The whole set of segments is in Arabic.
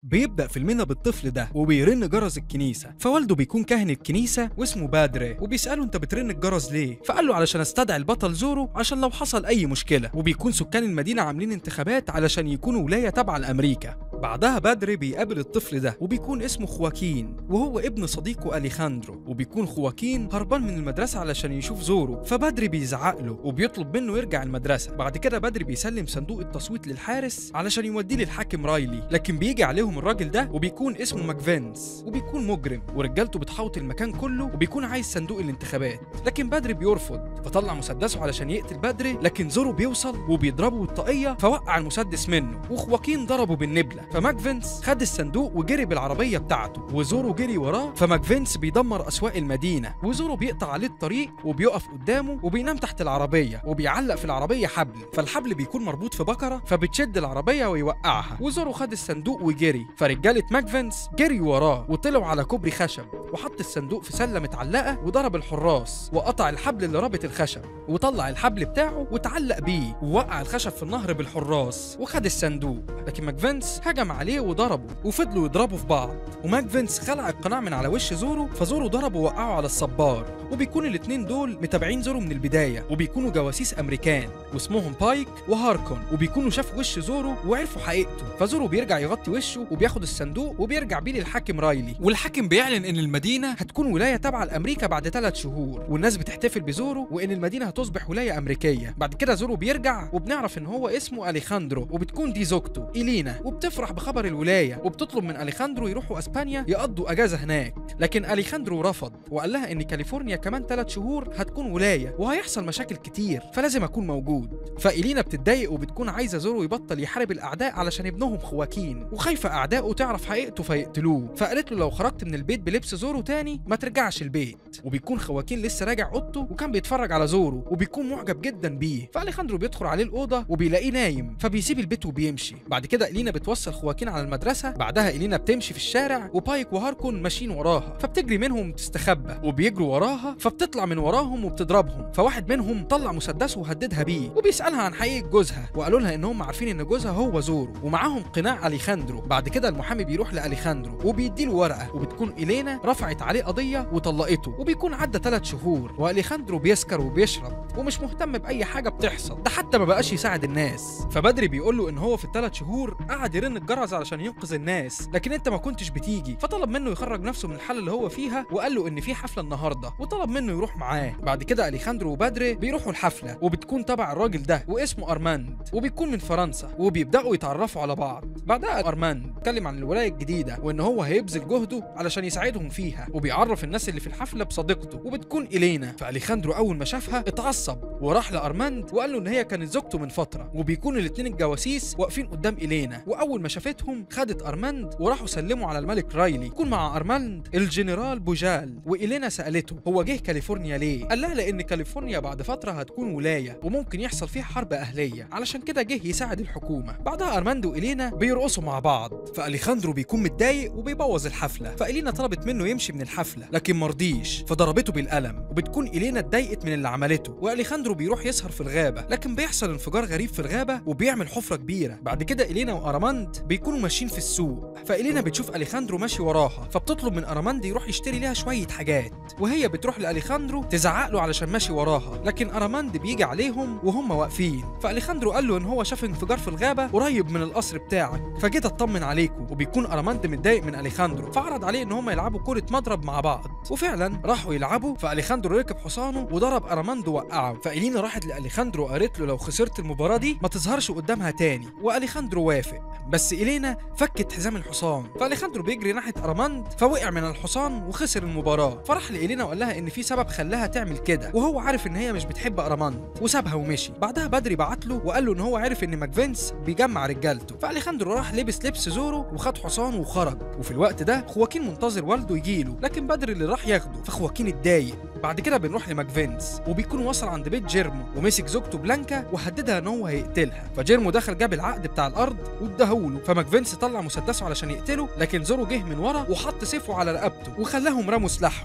بيبدأ فيلمنا بالطفل ده وبيرن جرس الكنيسة، فوالده بيكون كاهن الكنيسة واسمه بادري، وبيسأله انت بترن الجرس ليه؟ فقال له علشان استدعي البطل زورو عشان لو حصل أي مشكلة، وبيكون سكان المدينة عاملين انتخابات علشان يكونوا ولاية تابعة لأمريكا. بعدها بادري بيقابل الطفل ده وبيكون اسمه خواكين، وهو ابن صديقه أليخاندرو، وبيكون خواكين هربان من المدرسة علشان يشوف زورو، فبادري بيزعق له وبيطلب منه يرجع المدرسة. بعد كده بادري بيسلم صندوق التصويت للحارس علشان يوديه للحاكم رايلي، لكن بيجي عليهم الراجل ده وبيكون اسمه ماكفينس، وبيكون مجرم ورجالته بتحوط المكان كله، وبيكون عايز صندوق الانتخابات، لكن بادري بيرفض، فطلع مسدسه علشان يقتل بادري، لكن زورو بيوصل وبيضربه بالطاقية فوقع المسدس منه، وخواكين ضربه بالنبلة، فماكفينس خد الصندوق وجري بالعربية بتاعته، وزورو جري وراه، فماكفينس بيدمر أسواق المدينة، وزورو بيقطع عليه الطريق وبيقف قدامه وبينام تحت العربية، وبيعلق في العربية حبل، فالحبل بيكون مربوط في بكرة فبتشد العربية ويوقعها، وزورو خد الصندوق وجري، فرجالة ماكفينس جري وراه وطلعوا على كوبري خشب، وحط الصندوق في سلة متعلقة وضرب الحراس وقطع الحبل اللي رابط الخشب، وطلع الحبل بتاعه وتعلق بيه ووقع الخشب في النهر بالحراس وخد الصندوق، لكن ماكفينس هجم عليه وضربه وفضلوا يضربوا في بعض، وماكفينس خلع القناع من على وش زورو، فزورو ضربه ووقعه على الصبار، وبيكون الاتنين دول متابعين زورو من البداية، وبيكونوا جواسيس أمريكان واسمهم بايك وهاركون، وبيكونوا شافوا وش زورو وعرفوا حقيقته، فزورو بيرجع يغطي وشه وبياخد الصندوق وبيرجع بيه للحاكم رايلي، والحاكم بيعلن ان المدينة هتكون ولاية تابعة لأمريكا بعد 3 شهور، والناس بتحتفل بزورو وان المدينة هتصبح ولاية أمريكية. بعد كده زورو بيرجع وبنعرف ان هو اسمه أليخاندرو، وبتكون دي زوجته إلينا، وبتفرح بخبر الولاية وبتطلب من أليخاندرو يروحوا اسبانيا يقضوا اجازة هناك، لكن أليخاندرو رفض وقال لها ان كاليفورنيا كمان 3 شهور هتكون ولاية وهيحصل مشاكل كتير فلازم اكون موجود، فإلينا بتتضايق وبتكون عايزة زورو يبطل يحارب الأعداء علشان ابنهم خواكين، وخايفة أعدائه تعرف حقيقته فيقتلوه، فقالت له لو خرجت من البيت بلبس زورو تاني ما ترجعش البيت، وبيكون خواكين لسه راجع اوضته وكان بيتفرج على زورو وبيكون معجب جدا بيه، فأليخاندرو بيدخل عليه الأوضة وبيلاقيه نايم فبيسيب البيت وبيمشي. بعد كده إلينا بتوصل خواكين على المدرسة، بعدها إلينا بتمشي في الشارع وبايك وهاركون ماشيين وراها، فبتجري منهم تستخبى وبيجروا وراها، فبتطلع من وراهم وبتضربهم، فواحد منهم طلع مسدسه وهددها بيه وبيسألها عن حقيقة جوزها، وقالوا لها انهم عارفين ان جوزها هو زورو ومعاهم قناع أليخاندرو. بعد كده المحامي بيروح لأليخاندرو وبيديله ورقة، وبتكون إلينا رفعت عليه قضية وطلقته، وبيكون عدى 3 شهور وأليخاندرو بيسكر وبيشرب ومش مهتم بأي حاجة بتحصل، ده حتى ما بقاش يساعد الناس، فبدري بيقول له ان هو في ال3 شهور قعد يرن الجرس علشان ينقذ الناس، لكن انت ما كنتش بتيجي، فطلب منه يخرج نفسه من الحالة اللي هو فيها، وقال له ان في حفلة النهارده وطلب منه يروح معاه. بعد كده أليخاندرو وبدري بيروحوا الحفلة وبتكون تبع الراجل ده واسمه أرماند، وبيكون من فرنسا، وبيبدأوا يتعرفوا على بعض. بعدها أرماند اتكلم عن الولاية الجديدة وان هو هيبذل جهده علشان يساعدهم فيها، وبيعرف الناس اللي في الحفلة بصديقته وبتكون إلينا، فأليخاندرو اول ما شافها اتعصب وراح لأرماند وقال له ان هي كانت زوجته من فترة، وبيكون الاتنين الجواسيس واقفين قدام إلينا، واول ما شافتهم خدت أرماند وراحوا سلموا على الملك رايلي، يكون مع أرماند الجنرال بوجال، وإلينا سألته هو جه كاليفورنيا ليه؟ قال لها لان كاليفورنيا بعد فترة هتكون ولاية وممكن يحصل فيها حرب أهلية علشان كده جه يساعد الحكومة. بعدها أرماند وإلينا بيرقصوا مع بعض، فأليخاندرو بيكون متضايق وبيبوظ الحفلة، فإلينا طلبت منه يمشي من الحفلة لكن مرضيش فضربته بالقلم، وبتكون إلينا اتضايقت من اللي عملته، وأليخاندرو بيروح يسهر في الغابة، لكن بيحصل انفجار غريب في الغابة وبيعمل حفرة كبيرة. بعد كده إلينا وأرماند بيكونوا ماشيين في السوق، فإلينا بتشوف أليخاندرو ماشي وراها، فبتطلب من أرماند يروح يشتري لها شوية حاجات، وهي بتروح لأليخاندرو تزعق له علشان ماشي وراها، لكن أرماند بيجي عليهم وهم واقفين، فأليخاندرو قال له ان هو شاف انفجار في الغابة قريب من القصر بتاعك فجيت اطمن عليكم، وبيكون أرماند متضايق من أليخاندرو فعرض عليه ان هم يلعبوا كرة مضرب مع بعض، وفعلا راحوا يلعبوا، فأليخاندرو ركب حصانه وضرب أرماند ووقعه، فإلينا راحت لأليخاندرو وقالت له لو خسرت المباراة دي ما تظهرش قدامها تاني، وأليخاندرو وافق، بس إلينا فكت حزام الحصان، فأليخاندرو بيجري ناحية أرماند فوقع من الحصان وخسر المباراة، فراح لإلينا وقال لها ان في سبب خلاها تعمل كده، وهو عارف ان هي مش بتحب أرماند وسابها ومشي. بعدها بدري بعت له وقال له ان هو عارف ان ماكفينس بيجمع رجالته، فأليخاندرو راح لبس لبس زورو وخد حصانه وخرج، وفي الوقت ده خواكين منتظر والده يجيله، لكن بدري اللي راح ياخده فخواكين اتضايق. بعد كده بنروح لماكفينس وبيكون وصل عند بيت جيرمو ومسك زوجته بلانكا وهددها ان هو هيقتلها، فجيرمو دخل جاب العقد بتاع الارض واداهوله، فماكفينس طلع مسدسه علشان يقتله، لكن زورو جه من ورا وحط سيفه على رقبته وخلاهم رموا سلاحهم، وده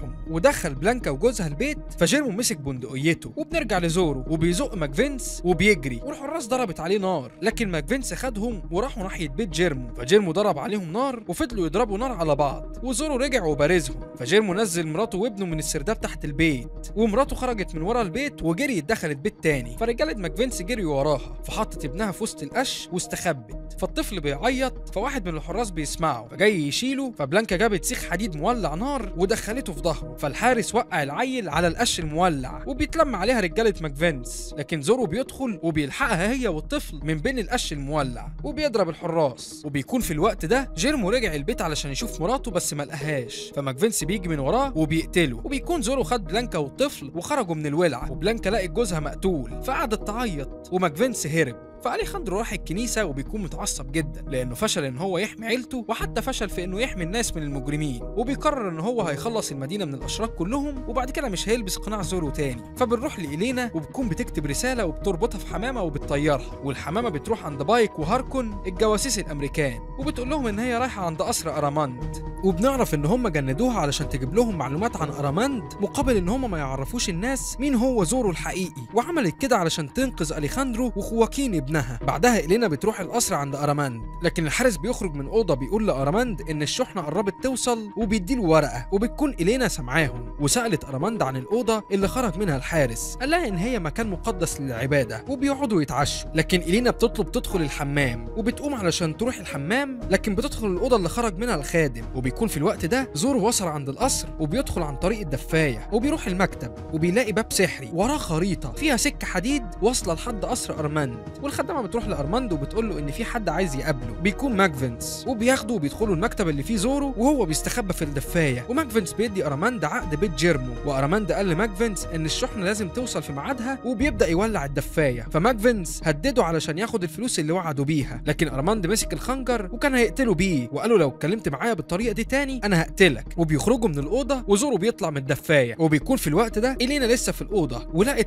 ودخل بلانكا وجوزها البيت، فجيرمو مسك بندقيته وبنرجع لزورو وبيزق ماكفينس وبيجري، والحراس ضربت عليه نار، لكن ماكفينس خدهم وراحوا ناحيه بيت جيرمو، فجيرمو ضرب عليهم نار وفضلوا يضربوا نار على بعض، وزورو رجع وبارزهم، فجيرمو نزل مراته وابنه من السرداب تحت البيت، ومراته خرجت من ورا البيت وجريت دخلت بيت تاني، فرجاله ماكفينس جريوا وراها، فحطت ابنها في وسط القش واستخبت، فالطفل بيعيط، فواحد من الحراس بيسمعه فجاي يشيله، فبلانكا جابت سيخ حديد مولع نار ودخلته في ظهره، فالحارس وقع العيل على القش المولع وبيتلم عليها رجاله ماكفينس، لكن زورو بيدخل وبيلحقها هي والطفل من بين القش المولع وبيضرب الحراس، وبيكون في الوقت ده جيرمو رجع البيت علشان يشوف مراته بس ما لقاهاش، فماكفينس بيجي من وراه وبيقتله، وبيكون زورو خد بلانكا والطفل وخرجوا من الولعه، وبلانكا لقت جوزها مقتول فقعدت تعيط، وماكفينس هرب. فاليخاندرو راح الكنيسة وبيكون متعصب جدا لأنه فشل إن هو يحمي عيلته، وحتى فشل في إنه يحمي الناس من المجرمين، وبيقرر إن هو هيخلص المدينة من الأشرار كلهم، وبعد كده مش هيلبس قناع زورو تاني. فبنروح لإلينا وبتكون بتكتب رسالة وبتربطها في حمامة وبتطيرها، والحمامة بتروح عند بايك وهاركون الجواسيس الأمريكان، وبتقول لهم إن هي رايحة عند قصر أراماند، وبنعرف إن هم جندوها علشان تجيب لهم معلومات عن أراماند مقابل إن هم ما يعرفوش الناس مين هو زورو الحقيقي، وعملت كده علشان تنقذ أليخاندرو وخواكين ابنها. بعدها إلينا بتروح القصر عند أراماند، لكن الحارس بيخرج من أوضة بيقول لأراماند إن الشحنة قربت توصل وبيديله ورقة، وبتكون إلينا سمعاهم، وسألت أراماند عن الأوضة اللي خرج منها الحارس، قال لها إن هي مكان مقدس للعبادة وبيقعدوا يتعشوا، لكن إلينا بتطلب تدخل الحمام وبتقوم علشان تروح الحمام، لكن بتدخل الأوضة اللي خرج منها الخادم، وبيكون في الوقت ده زورو وصل عند القصر وبيدخل عن طريق الدفاية، وبيروح المكتب وبيلاقي باب سحري وراه خريطة فيها سكة حديد واصلة لحد قصر أراماند، والخدامة بتروح لأرماند وبتقول له إن في حد عايز يقابله، بيكون ماكفينس، وبياخده وبيدخلوا المكتب اللي فيه زورو وهو بيستخبى في الدفاية، وماكفينس بيدي أراماند عقد بيت جيرمو، وأراماند قال لماكفينس إن الشحنة لازم توصل في ميعادها، وبيبدأ يولع الدفاية، فماكفينس هدده علشان ياخد الفلوس اللي وعدوا بيها، لكن أراماند مسك الخنجر وكان هيقتله بيه، وقال له لو اتكلمت معايا بالطريقة دي تاني أنا هقتلك، وبيخرجوا من الأوضة وزورو بيطلع من الدفاية، وبيكون في الوقت ده إلينا لسه في الأوضة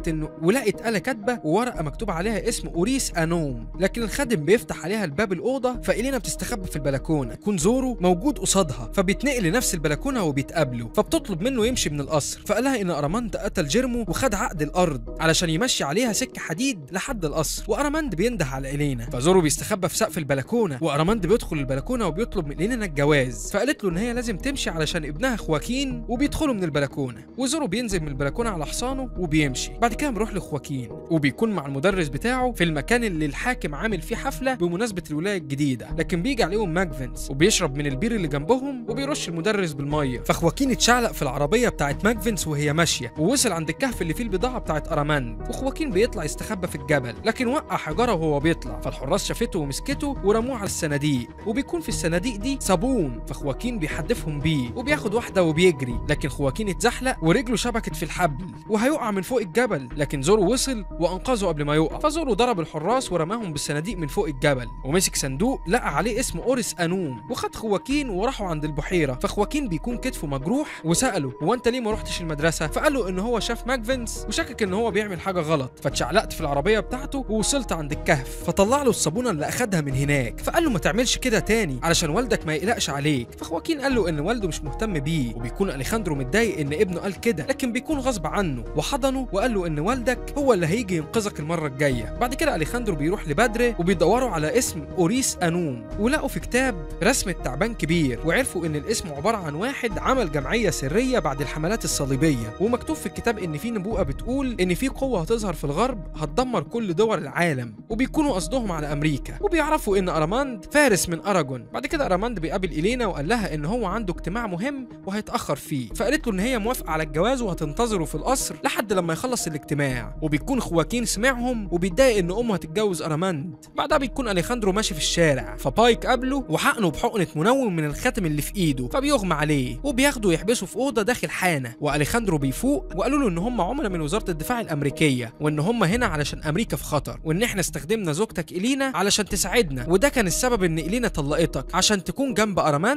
ولقت آلة كاتبة وورقة مكتوب عليها اسم أوريس أنوم، لكن الخادم بيفتح عليها الباب الأوضة، فإلينا بتستخبى في البلكونة، يكون زورو موجود قصادها، فبيتنقل لنفس البلكونة وبيتقابلوا، فبتطلب منه يمشي من القصر، فقالها إن أراماند قتل جيرمو وخد عقد الأرض علشان يمشي عليها سكة حديد لحد القصر، وأراماند بينده على إلينا، فزورو بيستخبى في سقف البلكونة، وأراماند بيدخل البلكونة وبيطلب من إلينا الجواز، فقالت له إن هي لازم تمشي علشان ابنها خواكين، وبيدخلوا من البلكونة، وزورو بينزل من البلكونة على حصانه وبيمشي. بعد كده بنروح لخواكين وبيكون مع المدرس بتاعه في المكان اللي الحاكم عامل فيه حفلة بمناسبة الولاية الجديدة، لكن بيجي عليهم ماكفينس وبيشرب من البير اللي جنبهم وبيرش المدرس بالمية، فخواكين اتشعلق في العربية بتاعت ماكفينس وهي ماشية، ووصل عند الكهف اللي فيه البضاعة بتاعت أراماند، وخواكين بيطلع يستخبى في الجبل، لكن وقع حجرة وهو بيطلع، فالحراس شافته ومسكته ورموه على الصناديق، وبيكون في الصناديق دي صابون، فخواكين بيحدفهم بيه وبياخد واحدة وبيجري، لكن خواكين اتزحلق ورجله شبكت في الحبل وهيقع من فوق الجبل، لكن زورو وصل وانقذه قبل ما يقع، فزورو ضرب الحراس ورماهم بالصناديق من فوق الجبل، ومسك صندوق لقى عليه اسم أوريس أنوم، وخد خواكين وراحوا عند البحيرة، فخواكين بيكون كتفه مجروح، وسأله هو انت ليه ما رحتش المدرسة؟ فقال له ان هو شاف ماكفينس وشكك ان هو بيعمل حاجة غلط، فاتشعلقت في العربية بتاعته ووصلت عند الكهف، فطلع له الصابونة اللي اخدها من هناك، فقال له ما تعملش كده تاني علشان والدك ما يقلقش عليك، فخواكين قال له ان والده مش مهتم بيه، وبيكون أليخاندرو متضايق ان ابنه قال كده، لكن بيكون غصب عنه، وحضنه وقال له ان والدك هو اللي هيجي ينقذك المرة الجاية. بعد كده أليخاندرو بيروح لبادري وبيدوروا على اسم أوريس أنوم، ولقوا في كتاب رسمة تعبان كبير، وعرفوا ان الاسم عبارة عن واحد عمل جمعية سرية بعد الحملات الصليبية، ومكتوب في الكتاب ان في نبوءة بتقول ان في قوة هتظهر في الغرب هتدمر كل دول العالم، وبيكونوا قصدهم على امريكا، وبيعرفوا ان أراماند فارس من أراجون. بعد كده أراماند بيقابل إلينا وقال لها ان هو عنده اجتماع مهم وهيتأخر فيه، فقالت له ان هي موافقة على الجواز وهتنتظره في القصر لحد لما يخلص الاجتماع، وبيكون خواكين سمعهم وبيتضايق ان امه هتتجوز أراماند. بعدها بيكون أليخاندرو ماشي في الشارع، فبايك قابله وحقنه بحقنة منوم من الخاتم اللي في ايده، فبيغمى عليه وبياخده يحبسه في اوضه داخل حانه، وأليخاندرو بيفوق وقالوا له ان هم عملاء من وزاره الدفاع الامريكيه، وان هم هنا علشان امريكا في خطر، وان احنا استخدمنا زوجتك إلينا علشان تساعدنا، وده كان السبب ان إلينا طلقتك عشان تكون جنب أراماند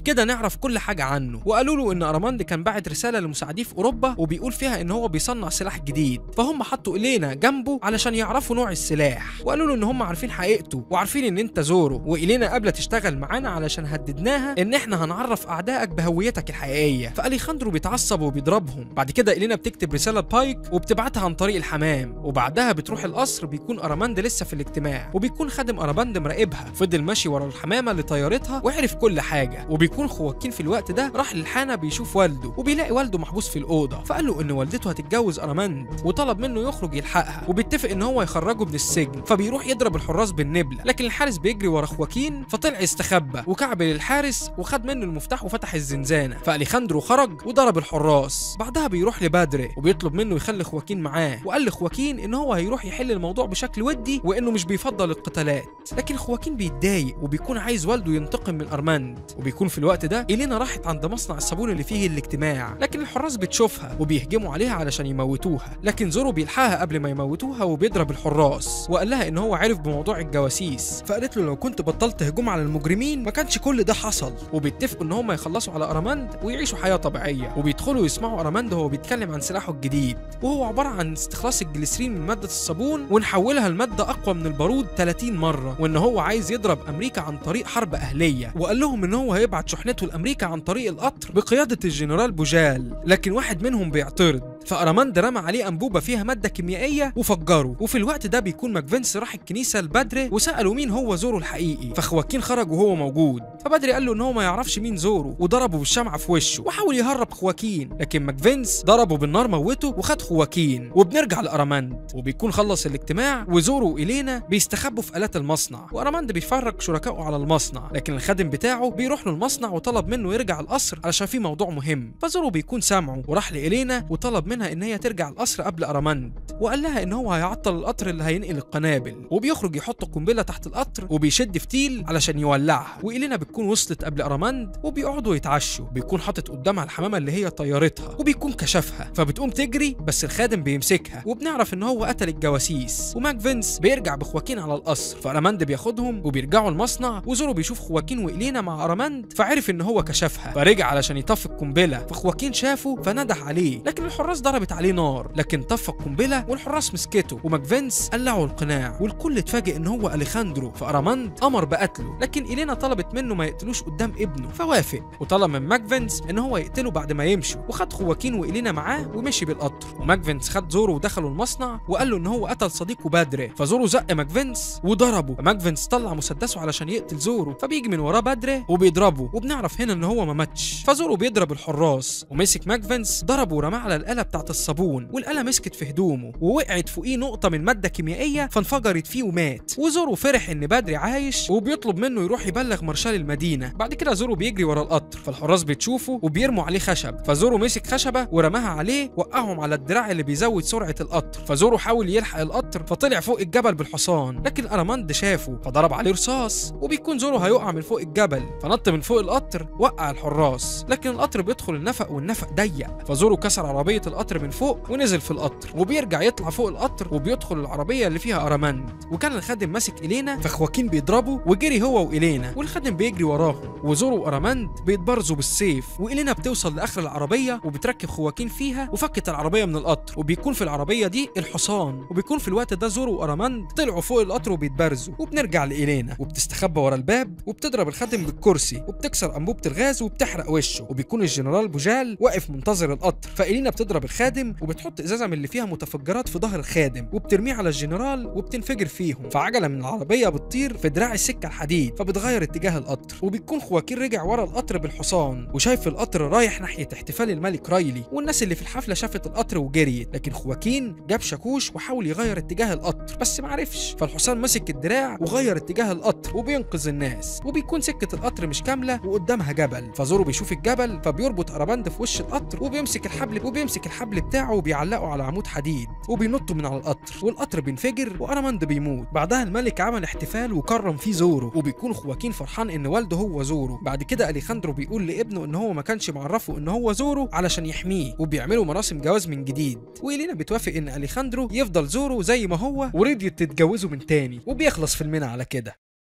وبكده نعرف كل حاجه عنه. وقالوا له ان ارماند كان باعت رساله لمساعديه في اوروبا وبيقول فيها ان هو بيصنع سلاح جديد، فهم حطوا إلينا جنبه علشان يعرفوا نوع السلاح، وقالوا له ان هم عارفين حقيقته وعارفين ان انت زورو، وإلينا قابله تشتغل معانا علشان هددناها ان احنا هنعرف اعدائك بهويتك الحقيقيه. فاليخاندرو بيتعصب وبيضربهم. بعد كده إلينا بتكتب رساله بايك وبتبعتها عن طريق الحمام، وبعدها بتروح القصر. بيكون ارماند لسه في الاجتماع، وبيكون خادم ارماند مراقبها، فضل ماشي ورا الحمامه اللي طيرتها وعرف كل حاجه. وبيكون خواكين في الوقت ده راح للحانه بيشوف والده، وبيلاقي والده محبوس في الاوضه، فقال له ان والدته هتتجوز ارماند وطلب منه يخرج يلحقها، وبيتفق ان هو يخرجه من السجن. فبيروح يضرب الحراس بالنبله، لكن الحارس بيجري ورا خواكين فطلع يستخبى وكعبل الحارس وخد منه المفتاح وفتح الزنزانه. فاليخاندرو خرج وضرب الحراس. بعدها بيروح لبادري وبيطلب منه يخلي خواكين معاه، وقال لخواكين ان هو هيروح يحل الموضوع بشكل ودي وانه مش بيفضل القتالات. لكن خواكين بيتضايق وبيكون عايز والده ينتقم من ارماند. وبيكون في الوقت ده إلينا راحت عند مصنع الصابون اللي فيه الاجتماع، لكن الحراس بتشوفها وبيهجموا عليها علشان يموتوها، لكن زورو بيلحقها قبل ما يموتوها وبيضرب الحراس، وقال لها ان هو عرف بموضوع الجواسيس. فقالت له لو كنت بطلت هجوم على المجرمين ما كانش كل ده حصل. وبيتفقوا ان هم يخلصوا على ارماند ويعيشوا حياه طبيعيه. وبيدخلوا يسمعوا ارماند وهو بيتكلم عن سلاحه الجديد، وهو عباره عن استخلاص الجليسرين من ماده الصابون ونحولها لماده اقوى من البارود 30 مره، وان هو عايز يضرب امريكا عن طريق حرب اهليه. وقال لهم ان هو هيبعت شحنته لامريكا عن طريق القطر بقياده الجنرال بوجال، لكن واحد منهم بيعترض. فارماند رمى عليه انبوبه فيها ماده كيميائيه وفجره. وفي الوقت ده بيكون ماكفينس راح الكنيسه لبادري وسالوا مين هو زورو الحقيقي، فخواكين خرج وهو موجود. فبادري قال له ان هو ما يعرفش مين زورو وضربه بالشمعه في وشه وحاول يهرب خواكين، لكن ماكفينس ضربه بالنار موته وخد خواكين. وبنرجع لارماند وبيكون خلص الاجتماع، وزورو وإلينا بيستخبوا في آلات المصنع، وارماند بيفرج شركائه على المصنع، لكن الخادم بتاعه بيروح له المصنع وطلب منه يرجع القصر علشان في موضوع مهم. فزورو بيكون سامعه وراح لإلينا وطلب منها ان هي ترجع القصر قبل ارماند، وقال لها ان هو هيعطل القطر اللي هينقل القنابل. وبيخرج يحط قنبله تحت القطر وبيشد فتيل علشان يولعها. وإلينا بتكون وصلت قبل ارماند وبيقعدوا يتعشوا. بيكون حاطط قدامها الحمامه اللي هي طيرتها وبيكون كشفها، فبتقوم تجري بس الخادم بيمسكها. وبنعرف ان هو قتل الجواسيس. وماكفينس بيرجع بخواكين على القصر، فارماند بياخدهم وبيرجعوا المصنع. وزورو بيشوف خواكين وإلينا مع ارماند فعرف ان هو كشفها، فرجع علشان يطفي القنبله. فخواكين شافه فندح عليه، لكن الحراس ضربت عليه نار، لكن طفى القنبله والحراس مسكته. وماكفينس قلعوا القناع والكل اتفاجئ ان هو اليخاندرو. فارماند امر بقتله، لكن إلينا طلبت منه ما يقتلوش قدام ابنه فوافق، وطلب من ماكفينس ان هو يقتله بعد ما يمشوا. وخد خواكين وإلينا معاه ومشي بالقطر. وماكفينس خد زورو ودخلوا المصنع وقال له ان هو قتل صديقه بادري. فزورو زق ماكفينس وضربه، فماكفينس طلع مسدسه علشان يقتل زورو، فبيجي من وراه بادري وبيضربه. وبنعرف هنا ان هو ما ماتش. فزورو بيضرب الحراس ومسك ماكفينس ضربه ورماه على الآلة بتاعت الصابون، والآلة مسكت في هدومه ووقعت فوقيه نقطة من مادة كيميائية فانفجرت فيه ومات. وزورو فرح ان بادري عايش وبيطلب منه يروح يبلغ مارشال المدينة. بعد كده زورو بيجري ورا القطر، فالحراس بتشوفه وبيرموا عليه خشب. فزورو مسك خشبة ورماها عليه وقعهم على الدراع اللي بيزود سرعة القطر. فزورو حاول يلحق القطر فطلع فوق الجبل بالحصان، لكن ارماند شافه فضرب عليه رصاص. وبيكون زورو هيقع من فوق الجبل فنط من فوق القطر وقع الحراس، لكن القطر بيدخل النفق والنفق ضيق. فزورو كسر عربية القطر من فوق ونزل في القطر، وبيرجع يطلع فوق القطر وبيدخل العربية اللي فيها ارماند. وكان الخادم ماسك إلينا، فخواكين بيضربه وجري هو وإلينا، والخادم بيجري وراهم. وزورو وارماند بيتبارزوا بالسيف، وإلينا بتوصل لاخر العربية وبتركب خواكين فيها وفكت العربية من القطر. وبيكون في العربية دي الحصان. وبيكون في الوقت ده زورو وارماند طلعوا فوق القطر وبيتبارزوا. وبنرجع لإلينا وبتستخبى ورا الباب وبتضرب الخادم بالكرسي وبتكسر انبوبة الغاز وبتحرق وشه. وبيكون الجنرال بوجال واقف منتظر القطر، فإلينا بتضرب الخادم وبتحط ازازة من اللي فيها متفجرات في ظهر الخادم وبترميه على الجنرال وبتنفجر فيهم. فعجلة من العربية بتطير في دراع السكة الحديد فبتغير اتجاه القطر. وبيكون خواكين رجع ورا القطر بالحصان وشايف القطر رايح ناحية احتفال الملك رايلي، والناس اللي في الحفلة شافت القطر وجريت. لكن خواكين جاب شاكوش وحاول يغير اتجاه القطر بس معرفش، فالحصان مسك الدراع وغير اتجاه القطر وبينقذ الناس. وبيكون سكة القطر مش كاملة وقدامها جبل، فزورو بيشوف الجبل فبيربط ارماند في وش القطر وبيمسك الحبل بتاعه وبيعلقه على عمود حديد وبينطوا من على القطر، والقطر بينفجر وارماند بيموت. بعدها الملك عمل احتفال وكرم فيه زورو، وبيكون خواكين فرحان ان والده هو زورو. بعد كده اليخاندرو بيقول لابنه ان هو ما كانش معرفه ان هو زورو علشان يحميه، وبيعملوا مراسم جواز من جديد. وإلينا بتوافق ان اليخاندرو يفضل زورو زي ما هو ورضيت تتجوزه من تاني، وبيخلص فيلمنا على كده.